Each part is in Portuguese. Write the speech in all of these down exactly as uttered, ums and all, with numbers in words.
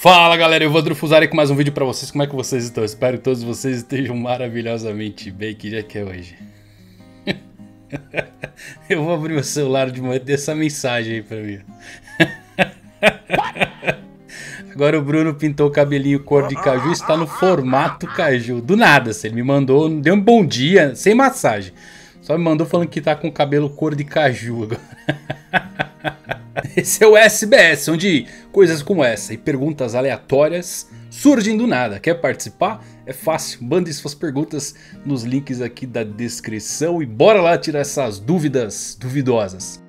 Fala galera, eu vou Drufuzari com mais um vídeo pra vocês. Como é que vocês estão? Espero que todos vocês estejam maravilhosamente bem. Que dia que é hoje? Eu vou abrir o celular de manhã e ter essa mensagem aí pra mim. Agora o Bruno pintou o cabelinho cor de caju e está no formato caju. Do nada, assim, ele me mandou, deu um bom dia, sem massagem. Só me mandou falando que tá com o cabelo cor de caju agora. Esse é o S B S, onde coisas como essa e perguntas aleatórias surgem do nada. Quer participar? É fácil, mande suas perguntas nos links aqui da descrição e bora lá tirar essas dúvidas duvidosas.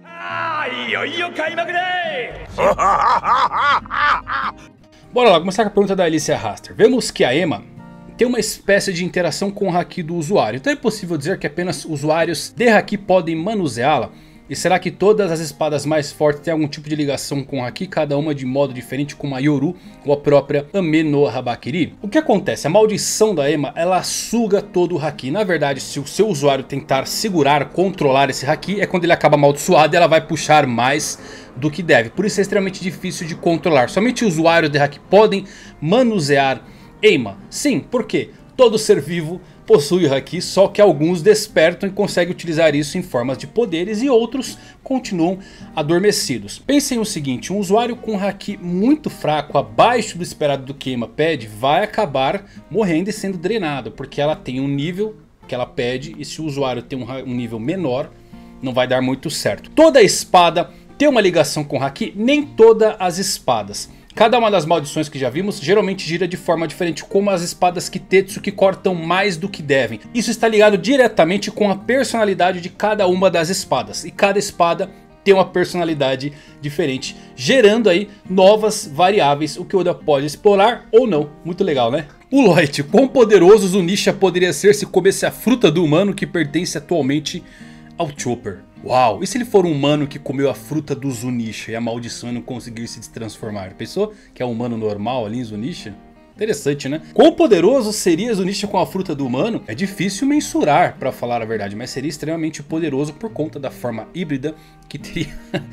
Bora lá, começar com a pergunta da Alicia Raster. Vemos que a Emma tem uma espécie de interação com o Haki do usuário, então é possível dizer que apenas usuários de Haki podem manuseá-la? E será que todas as espadas mais fortes têm algum tipo de ligação com o Haki, cada uma de modo diferente, como a Yoru ou a própria Ame no Habakiri? O que acontece? A maldição da Emma, ela suga todo o Haki. Na verdade, se o seu usuário tentar segurar, controlar esse Haki, é quando ele acaba amaldiçoado e ela vai puxar mais do que deve. Por isso é extremamente difícil de controlar. Somente usuários de Haki podem manusear Emma. Sim, por quê? Todo ser vivo possui o Haki, só que alguns despertam e conseguem utilizar isso em formas de poderes e outros continuam adormecidos. Pensem o seguinte, um usuário com Haki muito fraco, abaixo do esperado do que Emma pede, vai acabar morrendo e sendo drenado, porque ela tem um nível que ela pede e se o usuário tem um, um nível menor, não vai dar muito certo. Toda espada tem uma ligação com Haki, nem todas as espadas. Cada uma das maldições que já vimos geralmente gira de forma diferente, como as espadas Kitetsu que cortam mais do que devem. Isso está ligado diretamente com a personalidade de cada uma das espadas. E cada espada tem uma personalidade diferente, gerando aí novas variáveis, o que o Oda pode explorar ou não. Muito legal, né? O Lloyd, quão poderoso Zunisha poderia ser se comesse a fruta do humano que pertence atualmente ao Chopper? Uau, e se ele for um humano que comeu a fruta do Zunisha e a maldição e não conseguir se transformar? Pensou que é um humano normal ali em Zunisha? Interessante, né? Quão poderoso seria Zunisha com a fruta do humano? É difícil mensurar, pra falar a verdade, mas seria extremamente poderoso por conta da forma híbrida que teria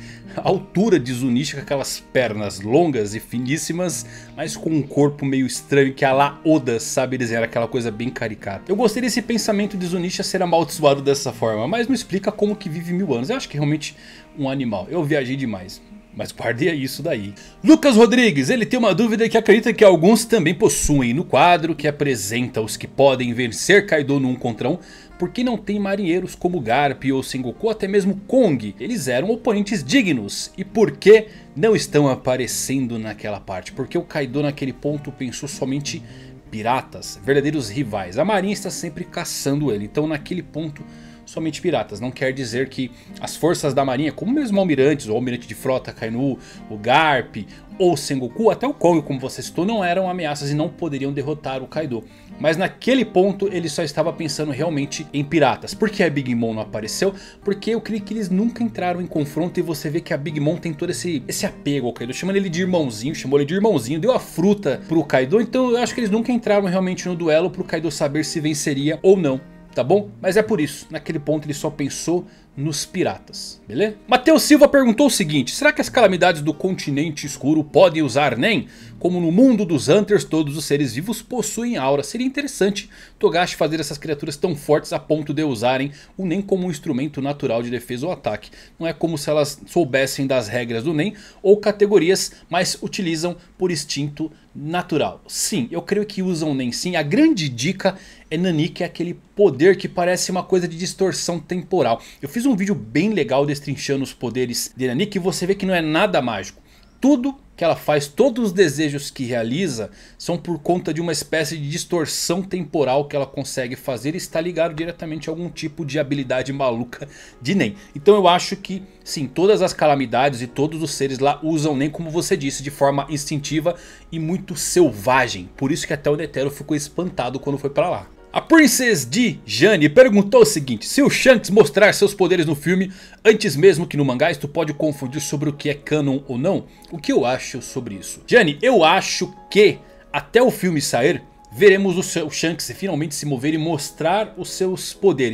a altura de Zunisha, com aquelas pernas longas e finíssimas, mas com um corpo meio estranho que a la Oda sabe desenhar, aquela coisa bem caricata. Eu gostei desse pensamento de Zunisha ser amaldiçoado dessa forma, mas não explica como que vive mil anos. Eu acho que é realmente um animal. Eu viajei demais. Mas guardei isso daí. Lucas Rodrigues, ele tem uma dúvida que acredita que alguns também possuem. No quadro que apresenta os que podem vencer Kaido no um contra um, por que não tem marinheiros como Garp ou Sengoku, até mesmo Kong? Eles eram oponentes dignos. E por que não estão aparecendo naquela parte? Porque o Kaido naquele ponto pensou somente piratas, verdadeiros rivais. A marinha está sempre caçando ele, então naquele ponto somente piratas. Não quer dizer que as forças da marinha, como mesmo almirantes, o almirante de frota Kainu, o Garp ou Sengoku, até o Kong como você citou, não eram ameaças e não poderiam derrotar o Kaido. Mas naquele ponto ele só estava pensando realmente em piratas. Por que a Big Mom não apareceu? Porque eu creio que eles nunca entraram em confronto e você vê que a Big Mom tem todo esse, esse apego ao Kaido. Chamando ele de irmãozinho, chamou ele de irmãozinho, deu a fruta pro Kaido. Então eu acho que eles nunca entraram realmente no duelo pro Kaido saber se venceria ou não. Tá bom? Mas é por isso, naquele ponto ele só pensou nos piratas, beleza? Matheus Silva perguntou o seguinte: será que as calamidades do continente escuro podem usar Nen? Como no mundo dos Hunters todos os seres vivos possuem aura, seria interessante Togashi fazer essas criaturas tão fortes a ponto de usarem o Nen como um instrumento natural de defesa ou ataque. Não é como se elas soubessem das regras do Nen ou categorias, mas utilizam por instinto natural. Sim, eu creio que usam Nen sim. A grande dica é Nani, que é aquele poder que parece uma coisa de distorção temporal. Eu fiz um vídeo bem legal destrinchando os poderes de Nani, que você vê que não é nada mágico. Tudo que ela faz, todos os desejos que realiza são por conta de uma espécie de distorção temporal que ela consegue fazer e está ligado diretamente a algum tipo de habilidade maluca de Nen. Então eu acho que sim, todas as calamidades e todos os seres lá usam Nen, como você disse, de forma instintiva e muito selvagem. Por isso que até o Netero ficou espantado quando foi pra lá. A Princess D. Jane perguntou o seguinte: se o Shanks mostrar seus poderes no filme antes mesmo que no mangá, isto pode confundir sobre o que é canon ou não? O que eu acho sobre isso? Jane, eu acho que até o filme sair, veremos o Shanks finalmente se mover e mostrar os seus poderes.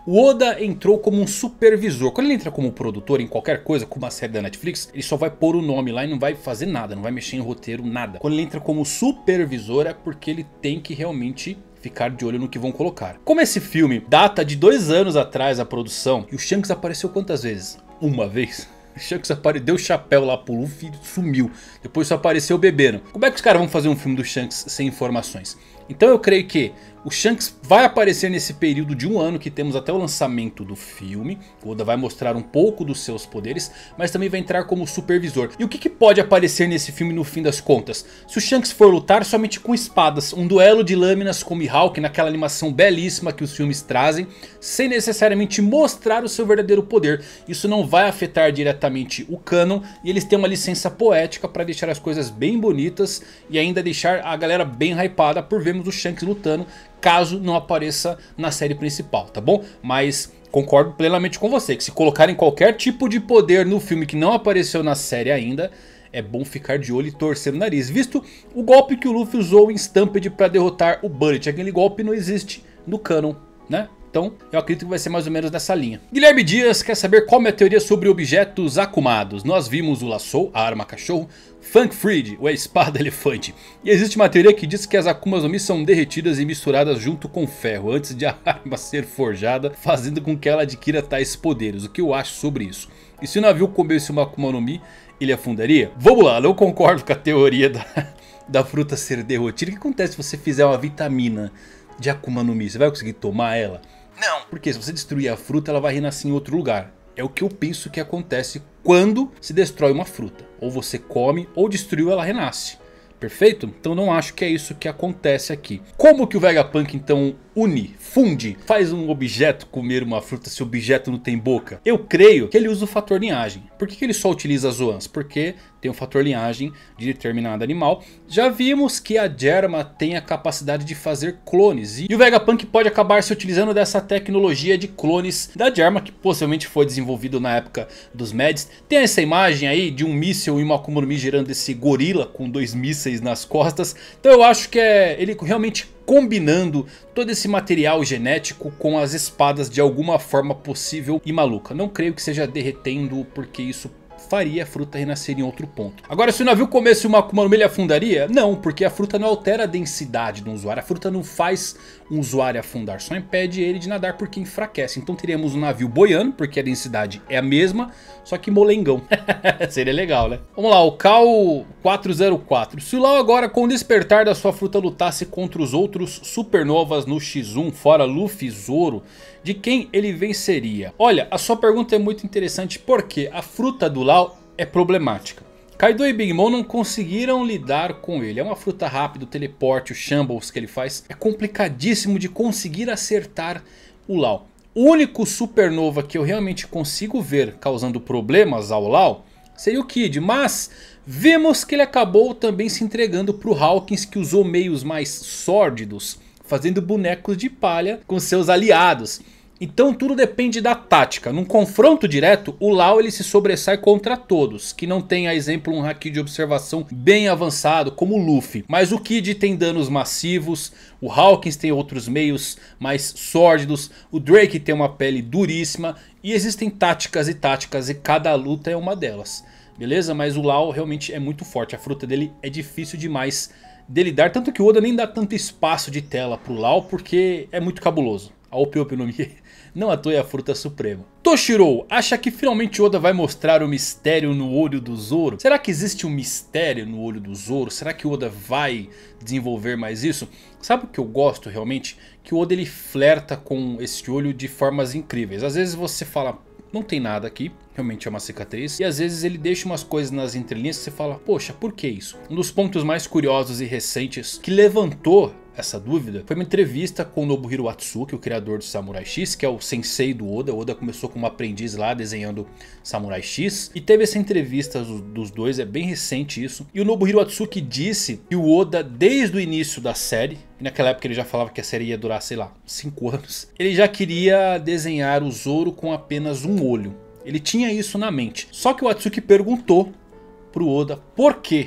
O Oda entrou como um supervisor. Quando ele entra como produtor em qualquer coisa, como uma série da Netflix, ele só vai pôr o nome lá e não vai fazer nada, não vai mexer em roteiro, nada. Quando ele entra como supervisor é porque ele tem que realmente ficar de olho no que vão colocar. Como esse filme data de dois anos atrás a produção, e o Shanks apareceu quantas vezes? Uma vez? O Shanks apare... deu chapéu lá pro Luffy e sumiu. Depois só apareceu bebendo. Como é que os caras vão fazer um filme do Shanks sem informações? Então eu creio que o Shanks vai aparecer nesse período de um ano que temos até o lançamento do filme. O Oda vai mostrar um pouco dos seus poderes, mas também vai entrar como supervisor. E o que, que pode aparecer nesse filme no fim das contas? Se o Shanks for lutar somente com espadas, um duelo de lâminas com Mihawk naquela animação belíssima que os filmes trazem, sem necessariamente mostrar o seu verdadeiro poder. Isso não vai afetar diretamente o canon e eles têm uma licença poética para deixar as coisas bem bonitas e ainda deixar a galera bem hypada por vermos o Shanks lutando, caso não apareça na série principal, tá bom? Mas concordo plenamente com você, que se colocarem qualquer tipo de poder no filme que não apareceu na série ainda, é bom ficar de olho e torcer o nariz, visto o golpe que o Luffy usou em Stampede para derrotar o Bullet. Aquele golpe não existe no canon, né? Então eu acredito que vai ser mais ou menos nessa linha. Guilherme Dias quer saber qual é a teoria sobre objetos akumados. Nós vimos o Lasso, a arma cachorro, Funk Freed, ou a espada elefante. E existe uma teoria que diz que as Akumas no Mi são derretidas e misturadas junto com ferro antes de a arma ser forjada, fazendo com que ela adquira tais poderes. O que eu acho sobre isso? E se o navio comesse uma Akuma no Mi, ele afundaria? Vamos lá, não concordo com a teoria da, da fruta ser derretida. O que acontece se você fizer uma vitamina de Akuma no Mi? Você vai conseguir tomar ela? Não. Porque se você destruir a fruta, ela vai renascer em outro lugar. É o que eu penso que acontece quando se destrói uma fruta. Ou você come ou destruiu, ela renasce. Perfeito? Então não acho que é isso que acontece aqui. Como que o Vegapunk então une, funde, faz um objeto comer uma fruta se o objeto não tem boca? Eu creio que ele usa o fator linhagem. Por que que ele só utiliza as Zoans? Porque tem um fator linhagem de determinado animal. Já vimos que a Germa tem a capacidade de fazer clones. E o Vegapunk pode acabar se utilizando dessa tecnologia de clones da Germa, que possivelmente foi desenvolvido na época dos Mads. Tem essa imagem aí de um míssil e uma Akuma no Mi gerando esse gorila com dois mísseis nas costas. Então eu acho que é ele realmente combinando todo esse material genético com as espadas de alguma forma possível e maluca. Não creio que seja derretendo, porque isso faria a fruta renascer em outro ponto. Agora, se o navio comesse uma Akuma no Mi, ele afundaria? Não, porque a fruta não altera a densidade do usuário. A fruta não faz um usuário afundar, só impede ele de nadar porque enfraquece. Então teríamos um navio boiando, porque a densidade é a mesma, só que molengão. Seria legal, né? Vamos lá, o Cal quatro zero quatro. Se o Lau agora, com o despertar da sua fruta, lutasse contra os outros supernovas no X um, fora Luffy e Zoro, de quem ele venceria? Olha, a sua pergunta é muito interessante porque a fruta do Lau é problemática. Kaido e Big Mom não conseguiram lidar com ele. É uma fruta rápida, o teleporte, o shambles que ele faz. É complicadíssimo de conseguir acertar o Lau. O único supernova que eu realmente consigo ver causando problemas ao Lau seria o Kid. Mas vemos que ele acabou também se entregando para o Hawkins, que usou meios mais sórdidos, fazendo bonecos de palha com seus aliados. Então tudo depende da tática. Num confronto direto, o Lau ele se sobressai contra todos, que não tem a exemplo um haki de observação bem avançado como o Luffy. Mas o Kid tem danos massivos, o Hawkins tem outros meios mais sórdidos, o Drake tem uma pele duríssima e existem táticas e táticas e cada luta é uma delas. Beleza? Mas o Lau realmente é muito forte, a fruta dele é difícil demais de lidar, tanto que o Oda nem dá tanto espaço de tela pro Lau porque é muito cabuloso. A Ope Ope no Mi não à toa é a fruta suprema. Toshiro acha que finalmente Oda vai mostrar o mistério no olho do Zoro? Será que existe um mistério no olho do Zoro? Será que o Oda vai desenvolver mais isso? Sabe o que eu gosto realmente? Que o Oda ele flerta com esse olho de formas incríveis. Às vezes você fala, não tem nada aqui, realmente é uma cicatriz. E às vezes ele deixa umas coisas nas entrelinhas que você fala, poxa, por que isso? Um dos pontos mais curiosos e recentes que levantou essa dúvida foi uma entrevista com o Nobuhiro Atsuki, o criador do Samurai X, que é o sensei do Oda. O Oda começou como aprendiz lá desenhando Samurai X, e teve essa entrevista dos dois, é bem recente isso. E o Nobuhiro Atsuki disse que o Oda, desde o início da série, e naquela época ele já falava que a série ia durar, sei lá, cinco anos, ele já queria desenhar o Zoro com apenas um olho. Ele tinha isso na mente. Só que o Atsuki perguntou pro Oda por que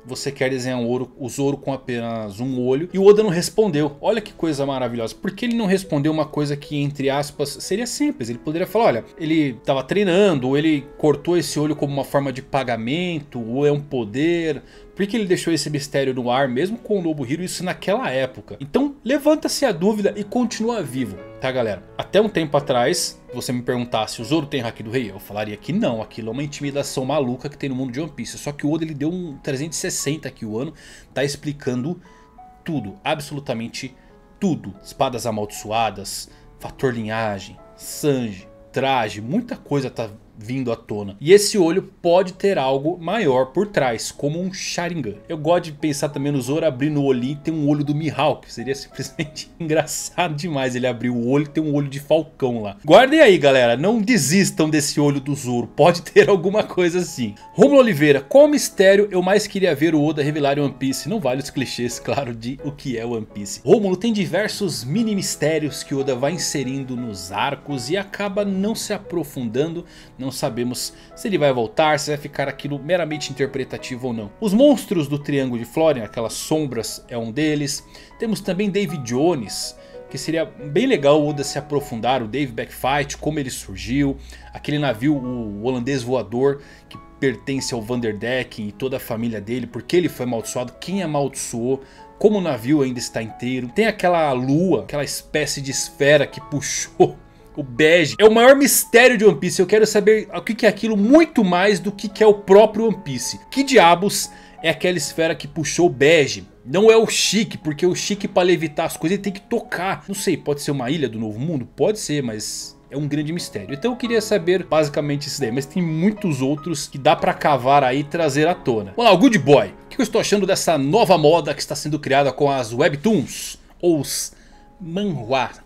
você quer desenhar um Ouro, o Zoro com apenas um olho. E o Oda não respondeu. Olha que coisa maravilhosa. Por que ele não respondeu uma coisa que, entre aspas, seria simples? Ele poderia falar, olha, ele estava treinando, ou ele cortou esse olho como uma forma de pagamento, ou é um poder. Por que ele deixou esse mistério no ar, mesmo com o Nobuhiro, isso naquela época? Então levanta-se a dúvida e continua vivo, tá galera? Até um tempo atrás, se você me perguntasse se o Zoro tem Haki do Rei, eu falaria que não, aquilo é uma intimidação maluca que tem no mundo de One Piece. Só que o Oda ele deu um trezentos e sessenta aqui o ano, tá explicando tudo, absolutamente tudo. Espadas amaldiçoadas, fator linhagem, Sanji, traje, muita coisa tá vindo à tona. E esse olho pode ter algo maior por trás, como um Sharingan. Eu gosto de pensar também no Zoro abrindo o olhinho e ter um olho do Mihawk. Seria simplesmente engraçado demais ele abrir o olho e ter um olho de falcão lá. Guardem aí galera, não desistam desse olho do Zoro. Pode ter alguma coisa assim. Romulo Oliveira, qual mistério eu mais queria ver o Oda revelar em One Piece? Não vale os clichês, claro, de o que é One Piece. Romulo, tem diversos mini mistérios que o Oda vai inserindo nos arcos e acaba não se aprofundando. Não sabemos se ele vai voltar, se vai ficar aquilo meramente interpretativo ou não. Os monstros do Triângulo de Florian, aquelas sombras, é um deles. Temos também Davy Jones, que seria bem legal o Oda se aprofundar, o Dave Backfight, como ele surgiu. Aquele navio, o holandês voador, que pertence ao Vanderdecken e toda a família dele, porque ele foi amaldiçoado, quem amaldiçoou, como o navio ainda está inteiro. Tem aquela lua, aquela espécie de esfera que puxou o bege. É o maior mistério de One Piece. Eu quero saber o que é aquilo muito mais do que é o próprio One Piece. Que diabos é aquela esfera que puxou o bege? Não é o Chique, porque o Chique para levitar as coisas ele tem que tocar. Não sei, pode ser uma ilha do Novo Mundo? Pode ser, mas é um grande mistério. Então eu queria saber basicamente isso daí. Mas tem muitos outros que dá pra cavar aí e trazer à tona. Vamos lá, o Good Boy. O que eu estou achando dessa nova moda que está sendo criada com as Webtoons? Ou os manhwas,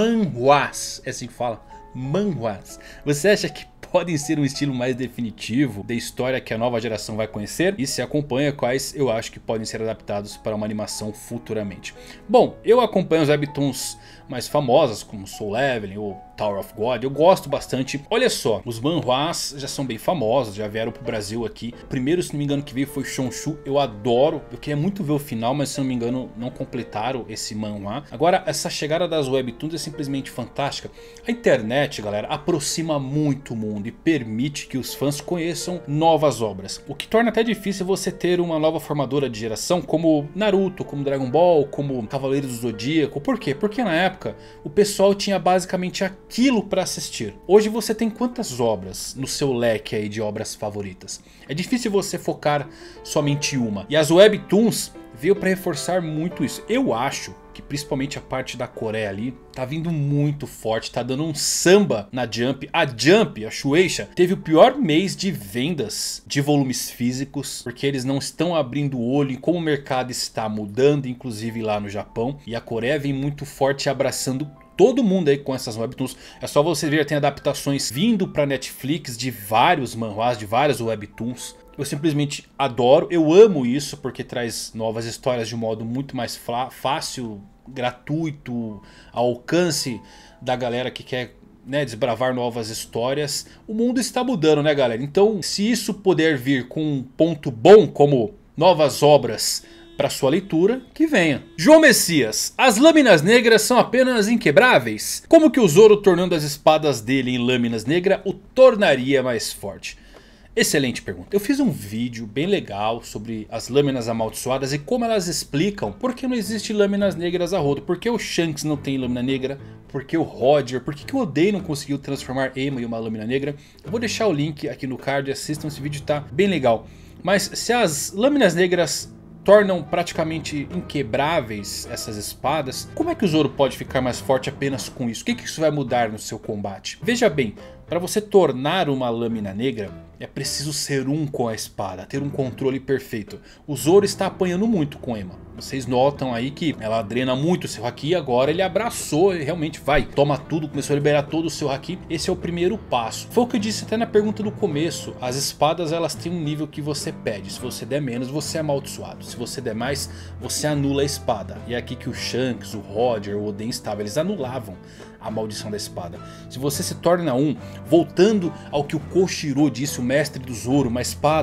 manhwas, é assim que fala, manhwas. Você acha que podem ser um estilo mais definitivo da história que a nova geração vai conhecer? E se acompanha quais eu acho que podem ser adaptados para uma animação futuramente? Bom, eu acompanho os webtoons mais famosas como Soul Leveling ou Tower of God, eu gosto bastante. Olha só, os manhwas já são bem famosos, já vieram pro Brasil aqui. O primeiro, se não me engano, que veio foi Shonshu, eu adoro. Eu queria muito ver o final, mas se não me engano não completaram esse manhwa. Agora, essa chegada das webtoons é simplesmente fantástica. A internet, galera, aproxima muito o mundo e permite que os fãs conheçam novas obras. O que torna até difícil você ter uma nova formadora de geração como Naruto, como Dragon Ball, como Cavaleiros do Zodíaco. Por quê? Porque na época o pessoal tinha basicamente aquilo para assistir. Hoje você tem quantas obras no seu leque aí de obras favoritas? É difícil você focar somente em uma. E as webtoons veio para reforçar muito isso. Eu acho que principalmente a parte da Coreia ali tá vindo muito forte, tá dando um samba na Jump. A Jump, a Shueisha, teve o pior mês de vendas de volumes físicos, porque eles não estão abrindo o olho em como o mercado está mudando, inclusive lá no Japão. E a Coreia vem muito forte abraçando todo mundo aí com essas webtoons. É só você ver, tem adaptações vindo para Netflix de vários manhwas, de várias webtoons. Eu simplesmente adoro, eu amo isso porque traz novas histórias de um modo muito mais fácil, gratuito, ao alcance da galera que quer, né, desbravar novas histórias. O mundo está mudando, né galera? Então se isso puder vir com um ponto bom como novas obras para sua leitura, que venha. João Messias, as lâminas negras são apenas inquebráveis? Como que o Zoro tornando as espadas dele em lâminas negras o tornaria mais forte? Excelente pergunta. Eu fiz um vídeo bem legal sobre as lâminas amaldiçoadas e como elas explicam por que não existe lâminas negras a rodo. Por que o Shanks não tem lâmina negra? Por que o Roger? Por que, que o Oden não conseguiu transformar Ema em uma lâmina negra? Eu vou deixar o link aqui no card, assistam, esse vídeo tá bem legal. Mas se as lâminas negras tornam praticamente inquebráveis essas espadas, como é que o Zoro pode ficar mais forte apenas com isso? O que, que isso vai mudar no seu combate? Veja bem, para você tornar uma lâmina negra, é preciso ser um com a espada, ter um controle perfeito. O Zoro está apanhando muito com Ema. Vocês notam aí que ela drena muito o seu Haki e agora ele abraçou e realmente vai, toma tudo, começou a liberar todo o seu Haki. Esse é o primeiro passo. Foi o que eu disse até na pergunta do começo. As espadas elas têm um nível que você pede. Se você der menos, você é amaldiçoado. Se você der mais, você anula a espada. E é aqui que o Shanks, o Roger, o Oden estavam. Eles anulavam a maldição da espada. Se você se torna um, voltando ao que o Koshiro disse, o mestre do Zoro, uma espada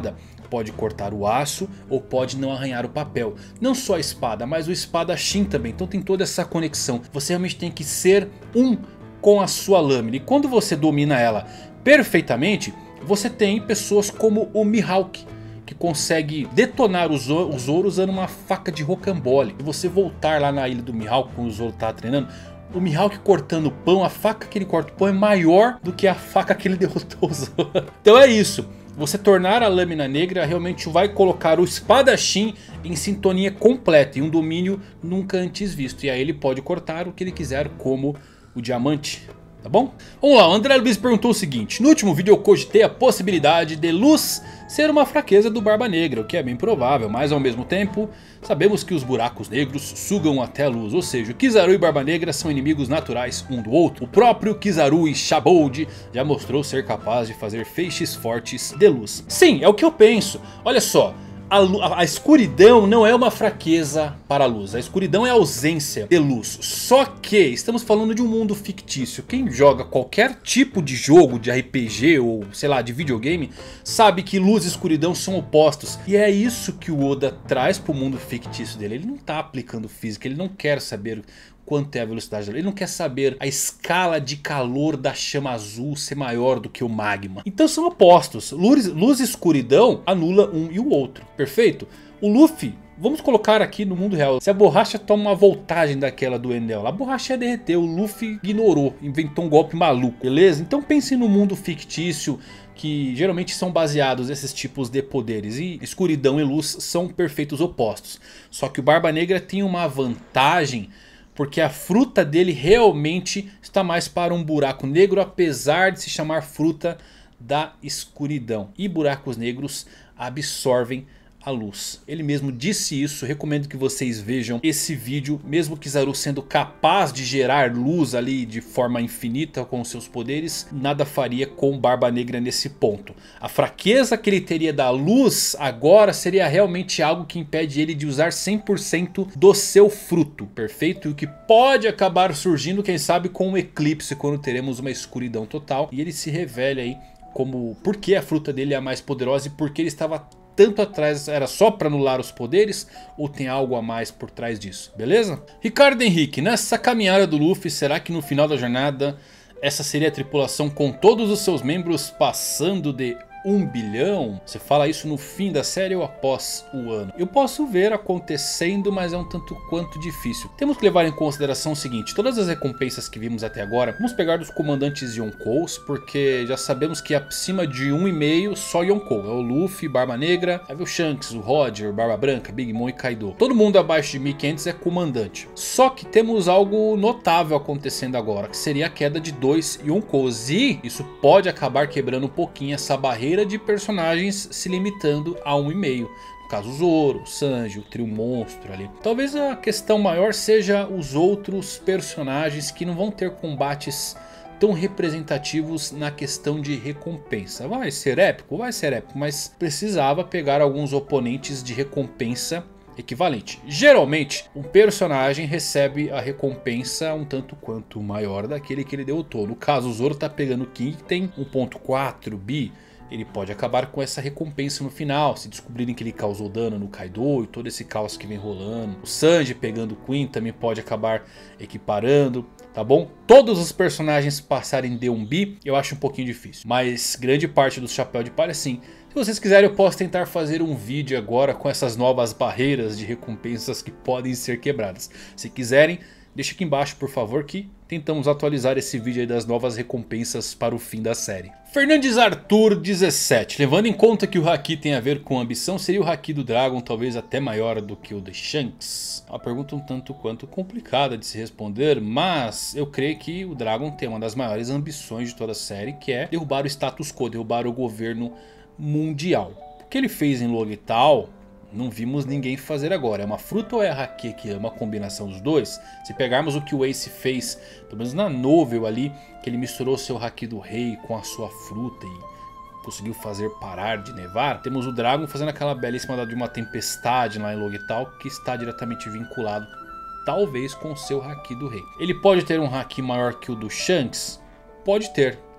pode cortar o aço ou pode não arranhar o papel. Não só a espada, mas o espadachim também. Então tem toda essa conexão. Você realmente tem que ser um com a sua lâmina. E quando você domina ela perfeitamente, você tem pessoas como o Mihawk, que consegue detonar o Zoro, o Zoro usando uma faca de rocambole. E você voltar lá na ilha do Mihawk quando o Zoro tá treinando, o Mihawk cortando pão, a faca que ele corta o pão é maior do que a faca que ele derrotou o Zoro. Então é isso. Você tornar a lâmina negra realmente vai colocar o espadachim em sintonia completa, em um domínio nunca antes visto. E aí ele pode cortar o que ele quiser, como o diamante. Tá bom? Vamos lá, o André Luiz perguntou o seguinte: no último vídeo eu cogitei a possibilidade de luz ser uma fraqueza do Barba Negra, o que é bem provável, mas ao mesmo tempo sabemos que os buracos negros sugam até a luz, ou seja, o Kizaru e Barba Negra são inimigos naturais um do outro. O próprio Kizaru e Shabold já mostrou ser capaz de fazer feixes fortes de luz. Sim, é o que eu penso. Olha só, A, a, a escuridão não é uma fraqueza para a luz. A escuridão é a ausência de luz. Só que estamos falando de um mundo fictício. Quem joga qualquer tipo de jogo de R P G ou sei lá de videogame sabe que luz e escuridão são opostos. E é isso que o Oda traz para o mundo fictício dele. Ele não está aplicando física. Ele não quer saber quanto é a velocidade da luz. Ele não quer saber a escala de calor da chama azul ser maior do que o magma. Então são opostos. Luz, luz e escuridão anula um e o outro. Perfeito? O Luffy, vamos colocar aqui no mundo real. Se a borracha toma uma voltagem daquela do Enel, a borracha ia derreter. O Luffy ignorou, inventou um golpe maluco. Beleza? Então pense no mundo fictício, que geralmente são baseados nesses tipos de poderes. E escuridão e luz são perfeitos opostos. Só que o Barba Negra tem uma vantagem, porque a fruta dele realmente está mais para um buraco negro, apesar de se chamar fruta da escuridão. E buracos negros absorvem a luz. Ele mesmo disse isso. Recomendo que vocês vejam esse vídeo. Mesmo Kizaru sendo capaz de gerar luz ali de forma infinita com seus poderes, nada faria com Barba Negra nesse ponto. A fraqueza que ele teria da luz agora seria realmente algo que impede ele de usar cem por cento do seu fruto. Perfeito? E o que pode acabar surgindo, quem sabe, com um eclipse, quando teremos uma escuridão total. E ele se revela aí como por que a fruta dele é a mais poderosa e por que ele estava tanto atrás. Era só para anular os poderes ou tem algo a mais por trás disso, beleza? Ricardo Henrique, nessa caminhada do Luffy, será que no final da jornada essa seria a tripulação com todos os seus membros passando de um bilhão? Você fala isso no fim da série ou após o ano? Eu posso ver acontecendo, mas é um tanto quanto difícil. Temos que levar em consideração o seguinte: todas as recompensas que vimos até agora, vamos pegar dos comandantes Yonkous, porque já sabemos que acima de um e meio só Yonkou. É o Luffy, Barba Negra, aí o Shanks, o Roger, Barba Branca, Big Mom e Kaido. Todo mundo abaixo de mil e quinhentos é comandante. Só que temos algo notável acontecendo agora, que seria a queda de dois Yonkous. E isso pode acabar quebrando um pouquinho essa barreira de personagens, se limitando a um e meio. No caso, o Zoro, o Sanji, o trio monstro ali. Talvez a questão maior seja os outros personagens que não vão ter combates tão representativos na questão de recompensa. Vai ser épico? Vai ser épico, mas precisava pegar alguns oponentes de recompensa equivalente. Geralmente um personagem recebe a recompensa um tanto quanto maior daquele que ele derrotou. No caso, o Zoro tá pegando o King, que tem um ponto quatro bi. Ele pode acabar com essa recompensa no final, se descobrirem que ele causou dano no Kaido e todo esse caos que vem rolando. O Sanji pegando o Queen também pode acabar equiparando, tá bom? Todos os personagens passarem de um bi eu acho um pouquinho difícil, mas grande parte do Chapéu de Palha sim. Se vocês quiserem, eu posso tentar fazer um vídeo agora com essas novas barreiras de recompensas que podem ser quebradas. Se quiserem, deixa aqui embaixo, por favor, que tentamos atualizar esse vídeo aí das novas recompensas para o fim da série. Fernandes Arthur dezessete. Levando em conta que o Haki tem a ver com ambição, seria o Haki do Dragon talvez até maior do que o de Shanks? Uma pergunta um tanto quanto complicada de se responder, mas eu creio que o Dragon tem uma das maiores ambições de toda a série, que é derrubar o status quo, derrubar o governo mundial. O que ele fez em Logital não vimos ninguém fazer agora. É uma fruta ou é a Haki, que é uma combinação dos dois? Se pegarmos o que o Ace fez, pelo menos na novel ali, que ele misturou seu Haki do rei com a sua fruta e conseguiu fazer parar de nevar. Temos o Dragon fazendo aquela belíssima de uma tempestade lá em Logital, que está diretamente vinculado talvez com o seu Haki do rei. Ele pode ter um Haki maior que o do Shanks? Pode ter.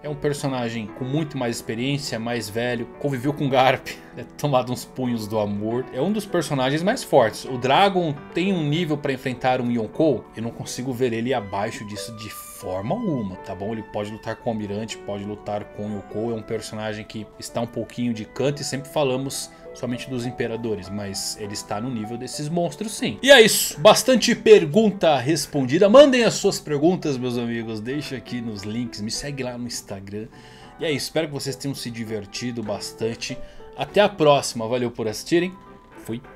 é um personagem com muito mais experiência, mais velho, conviveu com Garp, é tomado uns punhos do amor. É um dos personagens mais fortes. O Dragon tem um nível para enfrentar um Yonkou, eu não consigo ver ele abaixo disso de forma alguma, tá bom? Ele pode lutar com o Almirante, pode lutar com o Yonkou, é um personagem que está um pouquinho de canto e sempre falamos somente dos imperadores, mas ele está no nível desses monstros sim. E é isso, bastante pergunta respondida. Mandem as suas perguntas, meus amigos, deixa aqui nos links, me segue lá no Instagram. E é isso, espero que vocês tenham se divertido bastante. Até a próxima, valeu por assistirem, fui.